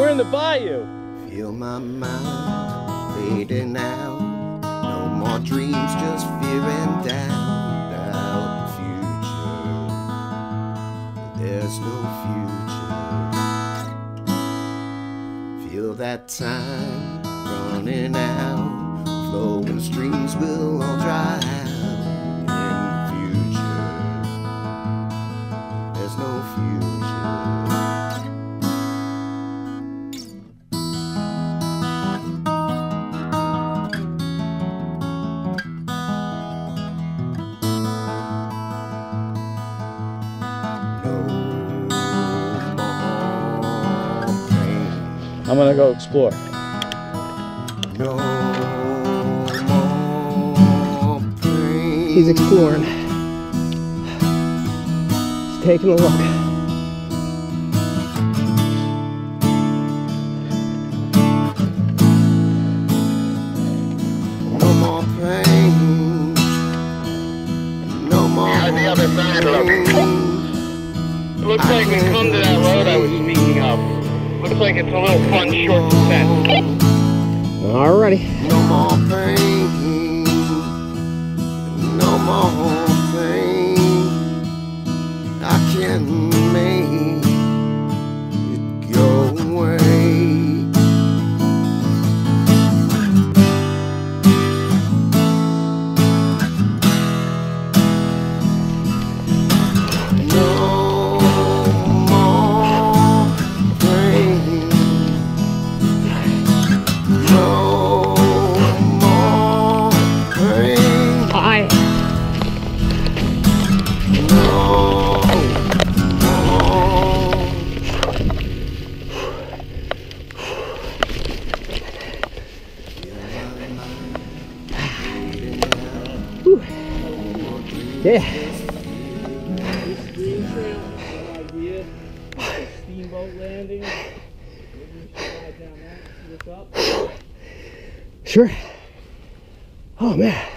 We're in the bayou. Feel my mind fading out. No more dreams, just fear and doubt about the future. There's no future. Feel that time running out. Flowing streams will all dry out. In the future, there's no future. I'm gonna go explore. No more pain. He's exploring. He's taking a look. No more pain. No more How's the other side look? pain. It looks like we come to that road I was speaking of. Looks like it's a little fun short descent. Alrighty. No more pain. No more pain. I can make it go away. No more pain. No more pain. Hi. No Whew. Yeah. Steamboat landing. Sure. Oh man.